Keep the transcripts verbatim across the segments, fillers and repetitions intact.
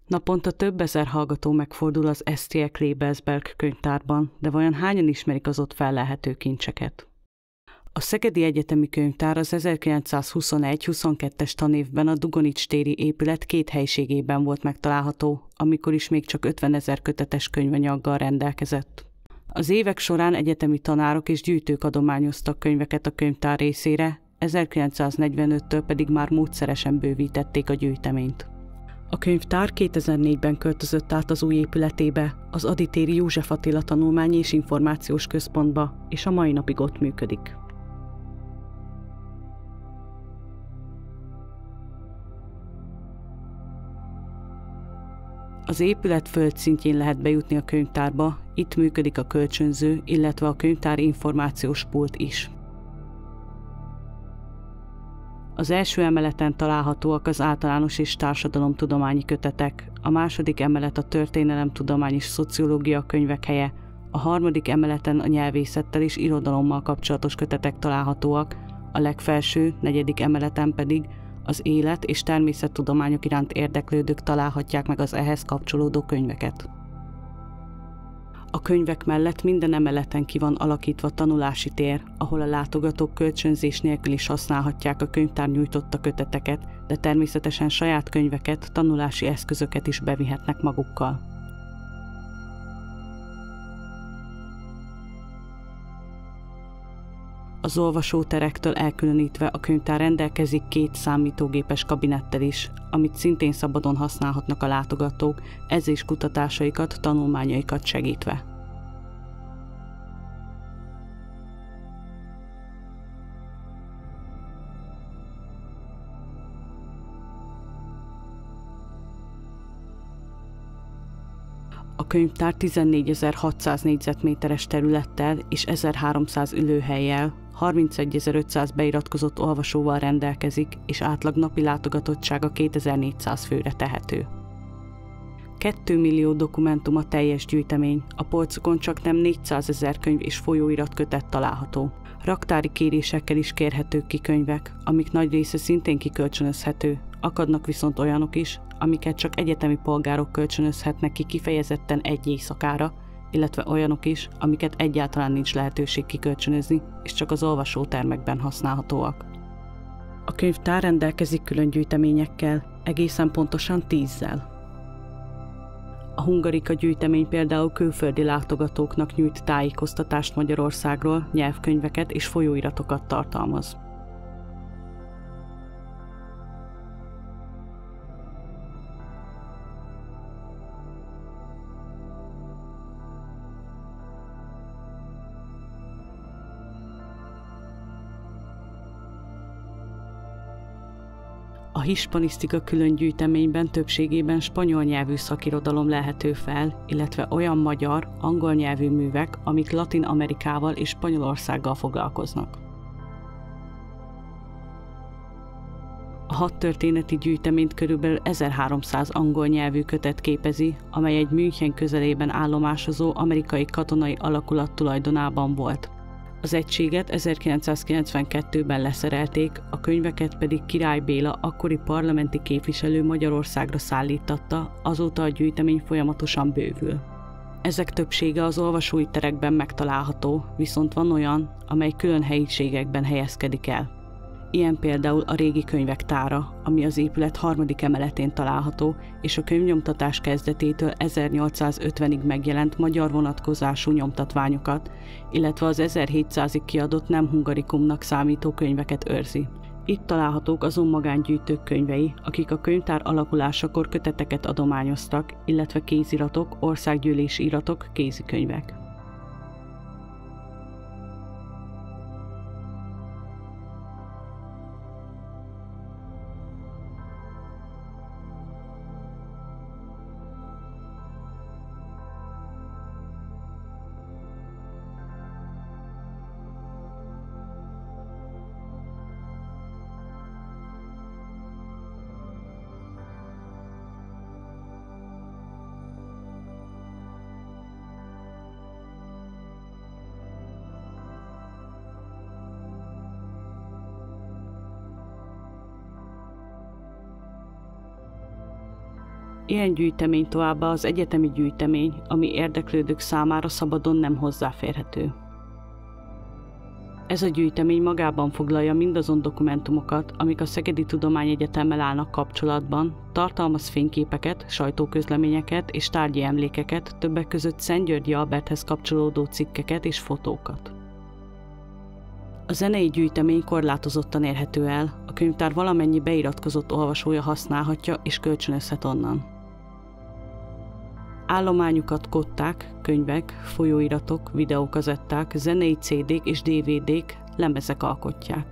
Naponta több ezer hallgató megfordul az es té e Klebersberg könyvtárban, de vajon hányan ismerik az ott fellelhető kincseket? A Szegedi Egyetemi Könyvtár az ezerkilencszázhuszonegy-huszonkettes tanévben a Dugonics téri épület két helyiségében volt megtalálható, amikor is még csak ötvenezer kötetes könyvanyaggal rendelkezett. Az évek során egyetemi tanárok és gyűjtők adományoztak könyveket a könyvtár részére, ezerkilencszáznegyvenöttől pedig már módszeresen bővítették a gyűjteményt. A könyvtár kétezer-négyben költözött át az új épületébe, az Ady téri József Attila Tanulmányi és Információs Központba, és a mai napig ott működik. Az épület földszintjén lehet bejutni a könyvtárba, itt működik a kölcsönző, illetve a könyvtár információs pult is. Az első emeleten találhatóak az általános és társadalomtudományi kötetek, a második emelet a történelemtudomány és szociológia könyvek helye, a harmadik emeleten a nyelvészettel és irodalommal kapcsolatos kötetek találhatóak, a legfelső, negyedik emeleten pedig az élet- és természettudományok iránt érdeklődők találhatják meg az ehhez kapcsolódó könyveket. A könyvek mellett minden emeleten ki van alakítva tanulási tér, ahol a látogatók kölcsönzés nélkül is használhatják a könyvtár nyújtotta köteteket, de természetesen saját könyveket, tanulási eszközöket is bevihetnek magukkal. Az olvasóterektől elkülönítve a könyvtár rendelkezik két számítógépes kabinettel is, amit szintén szabadon használhatnak a látogatók, ez is kutatásaikat, tanulmányaikat segítve. A könyvtár tizennégyezer-hatszáz négyzetméteres területtel és ezerháromszáz ülőhellyel, harmincegyezer-ötszáz beiratkozott olvasóval rendelkezik, és átlag napi látogatottsága kétezer-négyszáz főre tehető. Két millió dokumentum a teljes gyűjtemény, a polcokon csak nem négyszázezer könyv és folyóiratkötet található. Raktári kérésekkel is kérhetők ki könyvek, amik nagy része szintén kikölcsönözhető, akadnak viszont olyanok is, amiket csak egyetemi polgárok kölcsönözhetnek ki kifejezetten egy éjszakára, illetve olyanok is, amiket egyáltalán nincs lehetőség kikölcsönözni, és csak az olvasótermekben használhatóak. A könyvtár rendelkezik külön gyűjteményekkel, egészen pontosan tízzel. A Hungarika gyűjtemény például külföldi látogatóknak nyújt tájékoztatást Magyarországról, nyelvkönyveket és folyóiratokat tartalmaz. A hispanisztika külön gyűjteményben többségében spanyol nyelvű szakirodalom lehető fel, illetve olyan magyar, angol nyelvű művek, amik Latin-Amerikával és Spanyolországgal foglalkoznak. A hadtörténeti gyűjteményt körülbelül ezerháromszáz angol nyelvű kötet képezi, amely egy München közelében állomásozó amerikai katonai alakulat tulajdonában volt. Az egységet ezerkilencszázkilencvenkettőben leszerelték, a könyveket pedig Király Béla, akkori parlamenti képviselő Magyarországra szállítatta, azóta a gyűjtemény folyamatosan bővül. Ezek többsége az olvasói terekben megtalálható, viszont van olyan, amely külön helyiségekben helyezkedik el. Ilyen például a régi könyvek tára, ami az épület harmadik emeletén található, és a könyvnyomtatás kezdetétől ezernyolcszázötvenig megjelent magyar vonatkozású nyomtatványokat, illetve az ezerhétszázig kiadott nem hungarikumnak számító könyveket őrzi. Itt találhatók azon magángyűjtők könyvei, akik a könyvtár alakulásakor köteteket adományoztak, illetve kéziratok, országgyűlési iratok, kézikönyvek. Ilyen gyűjtemény továbbá az egyetemi gyűjtemény, ami érdeklődők számára szabadon nem hozzáférhető. Ez a gyűjtemény magában foglalja mindazon dokumentumokat, amik a Szegedi Tudományegyetemmel állnak kapcsolatban, tartalmaz fényképeket, sajtóközleményeket és tárgyi emlékeket, többek között Szent-Györgyi Alberthez kapcsolódó cikkeket és fotókat. A zenei gyűjtemény korlátozottan érhető el, a könyvtár valamennyi beiratkozott olvasója használhatja és kölcsönözhet onnan. Állományukat kották, könyvek, folyóiratok, videókazetták, zenei cé dék és dé vé dék, lemezek alkotják.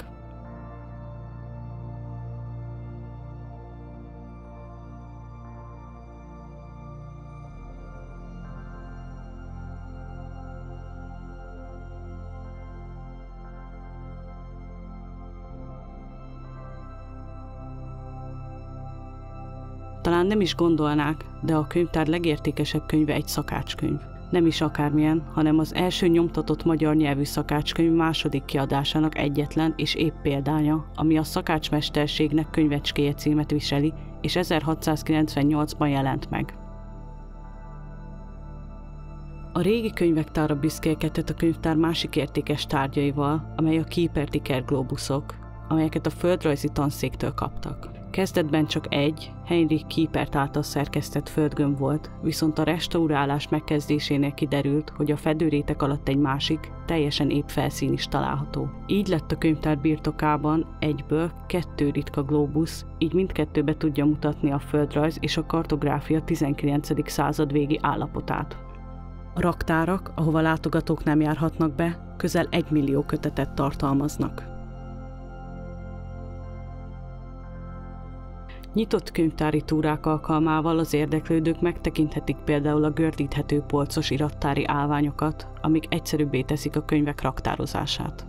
Talán nem is gondolnák, de a könyvtár legértékesebb könyve egy szakácskönyv. Nem is akármilyen, hanem az első nyomtatott magyar nyelvű szakácskönyv második kiadásának egyetlen és épp példánya, ami a Szakácsmesterségnek könyvecskéje címet viseli, és ezerhatszázkilencvennyolcban jelent meg. A régi könyvektára büszkélkedett a könyvtár másik értékes tárgyaival, amely a Kieper-Ticker globuszok, amelyeket a földrajzi tanszéktől kaptak. Kezdetben csak egy, Heinrich Kiepert által szerkesztett földgömb volt, viszont a restaurálás megkezdésénél kiderült, hogy a fedőréteg alatt egy másik, teljesen épp felszín is található. Így lett a könyvtár birtokában egyből kettő ritka glóbusz, így mindkettőbe tudja mutatni a földrajz és a kartográfia tizenkilencedik század végi állapotát. A raktárak, ahova látogatók nem járhatnak be, közel egy millió kötetet tartalmaznak. Nyitott könyvtári túrák alkalmával az érdeklődők megtekinthetik például a gördíthető polcos irattári állványokat, amik egyszerűbbé teszik a könyvek raktározását.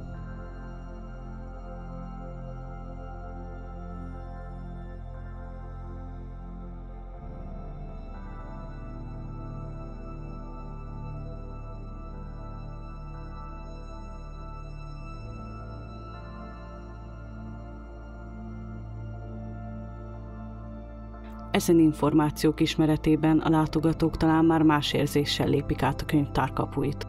Ezen információk ismeretében a látogatók talán már más érzéssel lépik át a könyvtár kapuit.